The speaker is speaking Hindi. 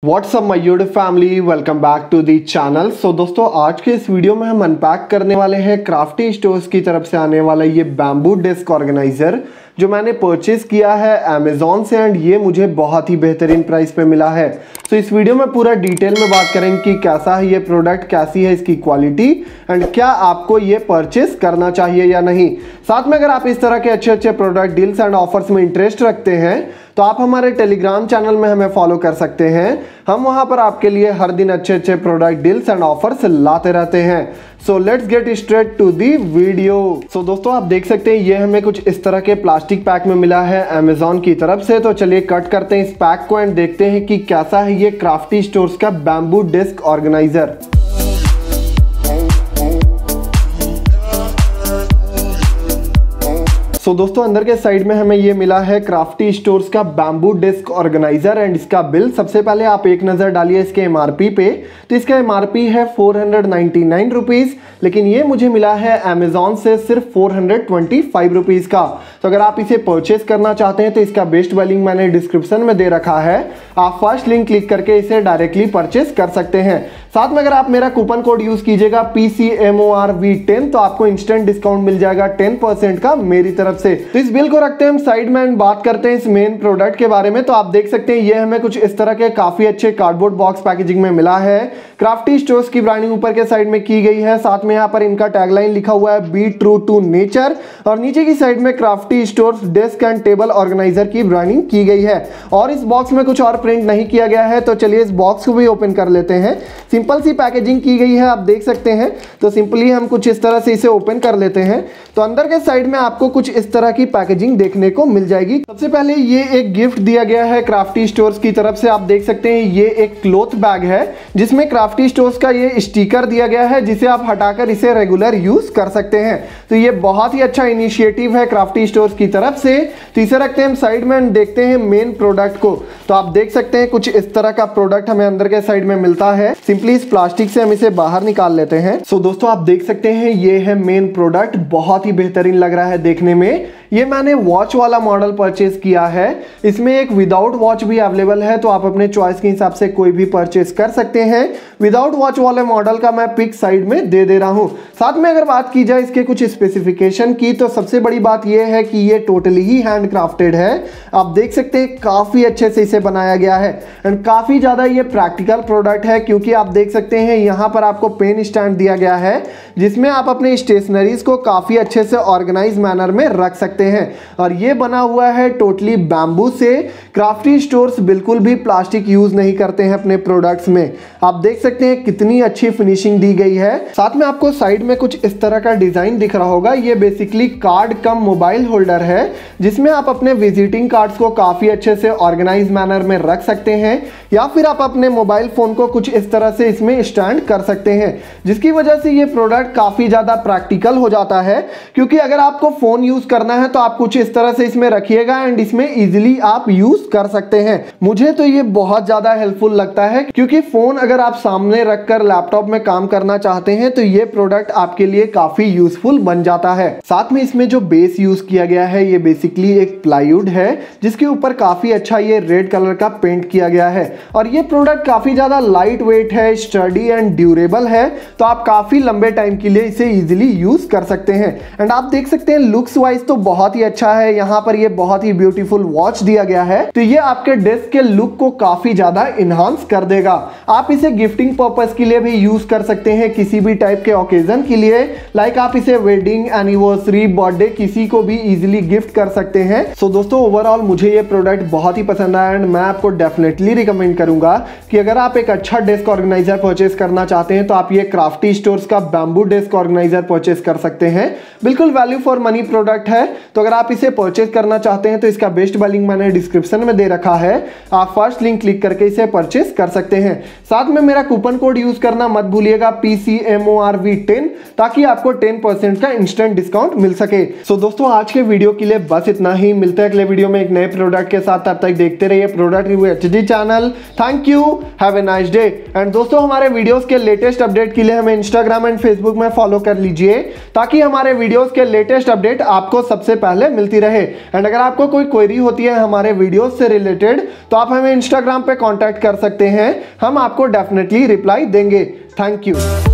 WhatsApp my YouTube family, welcome back to the channel. So दोस्तों, आज के इस वीडियो में हम अनपैक करने वाले हैं क्राफ्टी स्टोर्स की तरफ से आने वाला ये बैम्बू डेस्क ऑर्गेनाइजर जो मैंने परचेज किया है अमेजोन से एंड ये मुझे बहुत ही बेहतरीन प्राइस पे मिला है। तो इस वीडियो में पूरा डिटेल में बात करेंगे कि कैसा है ये प्रोडक्ट, कैसी है इसकी क्वालिटी एंड क्या आपको ये परचेज करना चाहिए या नहीं। साथ में अगर आप इस तरह के अच्छे अच्छे प्रोडक्ट डील्स एंड ऑफर्स में इंटरेस्ट रखते हैं तो आप हमारे टेलीग्राम चैनल में हमें फॉलो कर सकते हैं। हम वहां पर आपके लिए हर दिन अच्छे अच्छे प्रोडक्ट डील्स एंड ऑफर्स लाते रहते हैं। So let's get straight to the video. So दोस्तों, आप देख सकते हैं ये हमें कुछ इस तरह के प्लास्टिक पैक में मिला है अमेजोन की तरफ से। तो चलिए कट करते हैं इस पैक को एंड देखते हैं कि कैसा है ये क्राफ्टी स्टोर्स का बैम्बू डेस्क ऑर्गेनाइजर। सो दोस्तों, अंदर के साइड में हमें ये मिला है क्राफ्टी स्टोर्स का बैम्बू डेस्क ऑर्गेनाइजर एंड इसका बिल। सबसे पहले आप एक नज़र डालिए इसके एमआरपी पे। तो इसका एमआरपी है 499 रुपीज़, लेकिन ये मुझे मिला है अमेजोन से सिर्फ 425 रुपीज़ का। तो अगर आप इसे परचेज करना चाहते हैं तो इसका बेस्ट लिंक मैंने डिस्क्रिप्शन में दे रखा है। आप फर्स्ट लिंक क्लिक करके इसे डायरेक्टली परचेज कर सकते हैं। साथ में अगर आप मेरा कूपन कोड यूज कीजिएगा PCMORV10 तो आपको इंस्टेंट डिस्काउंट मिल जाएगा 10% का मेरी तरफ से। तो इस बिल को रखते हैं हम साइड में एंड बात करते हैं इस मेन प्रोडक्ट के बारे में। तो आप देख सकते हैं ये हमें कुछ इस तरह के काफी अच्छे कार्डबोर्ड बॉक्स पैकेजिंग में मिला है। क्राफ्टी स्टोर्स की ब्रांडिंग ऊपर के साइड में की गई है। साथ में यहाँ पर इनका टैगलाइन लिखा हुआ है बी ट्रू टू नेचर और नीचे की साइड में Crafty Stores desk and table organiser की ब्रांडिंग की गई है। और इस बॉक्स में कुछ और प्रिंट नहीं किया गया है। तो चलिए इस बॉक्स को भी ओपन कर लेते हैं। सिंपल सी पैकेजिंग की गई है, आप देख सकते हैं। तो सिंपली हम कुछ इस तरह से इसे ओपन कर लेते हैं। तो अंदर के साइड में आपको कुछ इस तरह की पैकेजिंग देखने को मिल जाएगी। सबसे पहले ये एक गिफ्ट दिया गया है क्राफ्टी स्टोर्स की तरफ से। आप देख सकते हैं ये एक क्लॉथ बैग है जिसमें क्राफ्टी स्टोर्स का ये स्टिकर दिया गया है जिसे आप हटाकर इसे रेगुलर यूज कर सकते हैं। तो ये बहुत ही अच्छा इनिशिएटिव है क्राफ्टी स्टोर्स की तरफ से। तो इसे रखते हैं हम साइड में, देखते हैं मेन प्रोडक्ट को। तो आप देख सकते हैं कुछ इस तरह का प्रोडक्ट हमें अंदर के साइड में मिलता है। सिंपली इस प्लास्टिक से हम इसे बाहर निकाल लेते हैं। सो दोस्तों, आप देख सकते हैं ये है मेन प्रोडक्ट। बहुत ही बेहतरीन लग रहा है देखने में। ये मैंने वॉच वाला मॉडल परचेज किया है। इसमें एक विदाउट वॉच भी अवेलेबल है, तो आप अपने चॉइस के हिसाब से कोई भी परचेज कर सकते हैं। विदाउट वॉच वाले मॉडल का मैं पिक साइड में दे दे रहा हूं। साथ में अगर बात की जाए इसके कुछ स्पेसिफिकेशन की, तो सबसे बड़ी बात यह है कि ये टोटली ही हैंड क्राफ्टेड है। आप देख सकते हैं काफी अच्छे से इसे बनाया गया है एंड काफी ज्यादा ये प्रैक्टिकल प्रोडक्ट है, क्योंकि आप देख सकते हैं यहाँ पर आपको पेन स्टैंड दिया गया है जिसमें आप अपने स्टेशनरीज को काफी अच्छे से ऑर्गेनाइज मैनर में रख सकते हैं। और ये बना हुआ है टोटली बैम्बू से। क्राफ्टी स्टोर्स बिल्कुल भी प्लास्टिक यूज नहीं करते हैं अपने प्रोडक्ट्स में। आप देख सकते हैं कितनी अच्छी फिनिशिंग दी गई है। साथ में आपको साइड में कुछ इस तरह का डिजाइन दिख रहा होगा। ये basically card cum mobile holder है जिसमें आप अपने विजिटिंग कार्ड्स को काफी अच्छे से ऑर्गेनाइज मैनर में रख सकते हैं, या फिर आप अपने मोबाइल फोन को कुछ इस तरह से इसमें स्टैंड कर सकते हैं, जिसकी वजह से ये प्रोडक्ट काफी ज्यादा प्रैक्टिकल हो जाता है। क्योंकि अगर आपको फोन यूज करना है तो आप कुछ इस तरह से इसमें रखिएगा एंड इसमें इजीली आप यूज कर सकते हैं। मुझे तो ये बहुत ज्यादा हेल्पफुल लगता है, क्योंकि फोन अगर आप सामने रखकर लैपटॉप में काम करना चाहते हैं तो ये प्रोडक्ट आपके लिए काफी यूजफुल बन जाता है। साथ में इसमें जो बेस यूज किया गया है ये बेसिकली एक प्लाईवुड है जिसके ऊपर काफी अच्छा ये रेड कलर का पेंट किया गया है। और ये प्रोडक्ट काफी ज्यादा लाइट वेट है, स्टडी एंड ड्यूरेबल है, तो आप काफी लंबे टाइम के लिए इसे इजीली यूज कर सकते हैं। एंड आप देख सकते हैं लुक्स वाइज तो बहुत ही अच्छा है। यहाँ पर ये बहुत ही ब्यूटीफुल वॉच दिया गया है, तो ये आपके डेस्क के लुक को काफी ज्यादा इनहांस कर देगा। आप इसे गिफ्टिंग पर्पस के लिए भी यूज कर सकते हैं, किसी भी टाइप के ओकेजन के लिए। लाइक आप इसे वेडिंग, एनिवर्सरी, बर्थडे किसी को भी इजीली गिफ्ट कर सकते हैं। सो दोस्तों, ओवरऑल मुझे ये प्रोडक्ट बहुत ही पसंद आया एंड मैं आपको डेफिनेटली रिकमेंड करूंगा कि अगर आप एक अच्छा डेस्क ऑर्गेनाइजर परचेज करना चाहते हैं तो आप ये क्राफ्टी स्टोर्स का बैम्बू डेस्क ऑर्गेनाइजर परचेज कर सकते हैं। बिल्कुल वैल्यू फॉर मनी प्रोडक्ट है। तो अगर आप इसे परचेज करना चाहते हैं तो इसका बेस्ट लिंक मैंने डिस्क्रिप्शन में दे रखा है। आप फर्स्ट लिंक क्लिक करके इसे परचेज कर सकते हैं। साथ में मेरा कूपन कोड यूज करना मत भूलिएगा PCMORV10, ताकि आपको 10% का इंस्टेंट डिस्काउंट मिल सके। सो दोस्तों, आज के वीडियो के लिए बस इतना ही। मिलते हैं अगले वीडियो में एक नए प्रोडक्ट के साथ। तब तक देखते रहिए product review HD channel. Thank you, have a nice day. And दोस्तों, हमारे वीडियोस के लेटेस्ट अपडेट के लिए हमें इंस्टाग्राम एंड फेसबुक में फॉलो कर लीजिए, ताकि हमारे वीडियोस के लेटेस्ट अपडेट आपको सबसे पहले मिलती रहे। एंड अगर आपको कोई क्वेरी होती है हमारे वीडियो से रिलेटेड तो आप हमें इंस्टाग्राम पे कांटेक्ट कर सकते हैं, हम आपको डेफिनेटली रिप्लाई देंगे। Thank you.